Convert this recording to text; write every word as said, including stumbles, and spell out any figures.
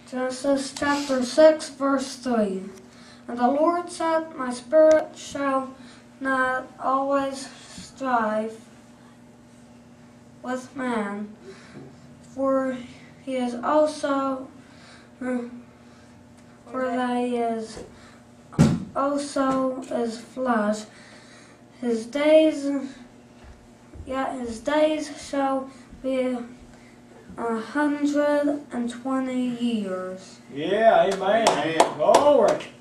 Genesis chapter six, verse three. And the Lord said, My spirit shall not always strive with man, for he is also, for that he is also is flesh. His days, yet his days shall be a hundred and twenty years. Yeah, amen. Glory.